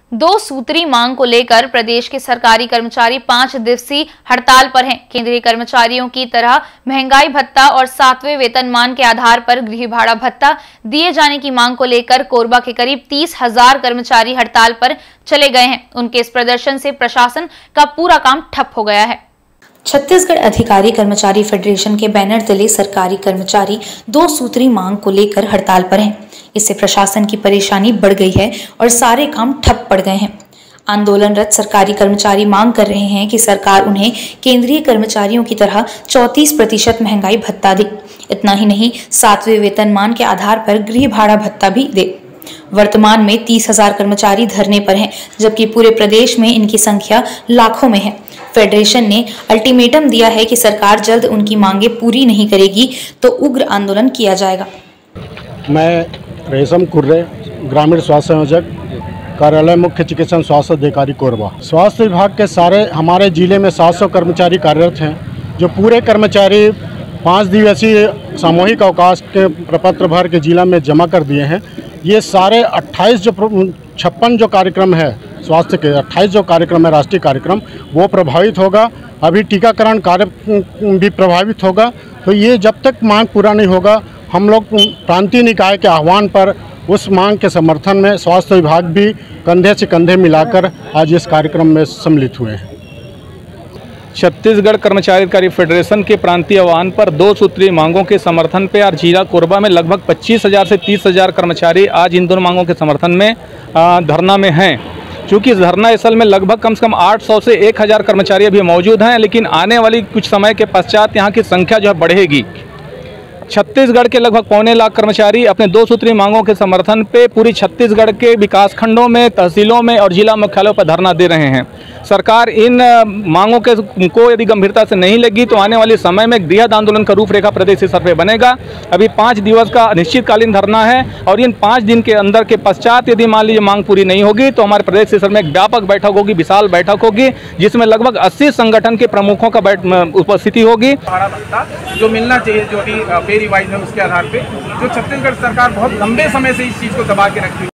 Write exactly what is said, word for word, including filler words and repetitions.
दो सूत्री मांग को लेकर प्रदेश के सरकारी कर्मचारी पांच दिवसीय हड़ताल पर हैं। केंद्रीय कर्मचारियों की तरह महंगाई भत्ता और सातवें वेतनमान के आधार पर गृह भाड़ा भत्ता दिए जाने की मांग को लेकर कोरबा के करीब तीस हजार कर्मचारी हड़ताल पर चले गए हैं। उनके इस प्रदर्शन से प्रशासन का पूरा काम ठप हो गया है। छत्तीसगढ़ अधिकारी कर्मचारी फेडरेशन के बैनर तले सरकारी कर्मचारी दो सूत्री मांग को लेकर हड़ताल पर हैं। इससे प्रशासन की परेशानी बढ़ गई है और सारे काम ठप पड़ गए हैं। आंदोलनरत सरकारी कर्मचारी मांग कर रहे हैं कि सरकार उन्हें केंद्रीय कर्मचारियों की तरह चौंतीस प्रतिशत महंगाई भत्ता दे। इतना ही नहीं, सातवें वेतनमान के आधार पर गृह भाड़ा भत्ता भी दे। वर्तमान में तीस हजार कर्मचारी धरने पर हैं, जबकि पूरे प्रदेश में इनकी संख्या लाखों में है। फेडरेशन ने अल्टीमेटम दिया है कि सरकार जल्द उनकी मांगे पूरी नहीं करेगी तो उग्र आंदोलन किया जाएगा। मैं रेशम कुर्रे, ग्रामीण स्वास्थ्य संयोजक, कार्यालय मुख्य चिकित्सा स्वास्थ्य अधिकारी कोरबा। स्वास्थ्य विभाग के सारे हमारे जिले में सात सौ कर्मचारी कार्यरत हैं। जो पूरे कर्मचारी पाँच दिवसीय सामूहिक अवकाश के प्रपत्र भर के जिला में जमा कर दिए हैं। ये सारे अट्ठाईस जो छप्पन जो कार्यक्रम है स्वास्थ्य के अट्ठाईस जो कार्यक्रम है राष्ट्रीय कार्यक्रम, वो प्रभावित होगा। अभी टीकाकरण कार्य भी प्रभावित होगा। तो ये जब तक मांग पूरा नहीं होगा, हम लोग प्रांतीय निकाय के आह्वान पर उस मांग के समर्थन में स्वास्थ्य विभाग भी कंधे से कंधे मिलाकर आज इस कार्यक्रम में सम्मिलित हुए हैं। छत्तीसगढ़ कर्मचारी अधिकारी फेडरेशन के प्रांतीय आह्वान पर दो सूत्री मांगों के समर्थन पे आज जिला कोरबा में लगभग पच्चीस हजार से तीस हजार कर्मचारी आज इन दोनों मांगों के समर्थन में धरना में हैं। चूँकि इस धरना स्थल में लगभग कम से कम आठ सौ से एक हज़ार कर्मचारी अभी मौजूद हैं, लेकिन आने वाली कुछ समय के पश्चात यहाँ की संख्या जो है बढ़ेगी। छत्तीसगढ़ के लगभग पौने लाख कर्मचारी अपने दो सूत्री मांगों के समर्थन पे पूरी छत्तीसगढ़ के विकास खंडों में, तहसीलों में और जिला मुख्यालयों पर धरना दे रहे हैं। सरकार इन मांगों के को यदि गंभीरता से नहीं लेगी तो आने वाले समय में गृह आंदोलन का रूपरेखा प्रदेश स्तर पर बनेगा। अभी पाँच दिवस का अनिश्चितकालीन धरना है और इन पाँच दिन के अंदर के पश्चात यदि मान लीजिए मांग पूरी नहीं होगी तो हमारे प्रदेश स्तर में एक व्यापक बैठक होगी, विशाल बैठक होगी, जिसमें लगभग अस्सी संगठन के प्रमुखों का उपस्थिति होगी। जो मिलना चाहिए, जो भी पे रिवाइज है उसके आधार पे, जो छत्तीसगढ़ सरकार बहुत लंबे समय से इस चीज़ को दबा के रखती है।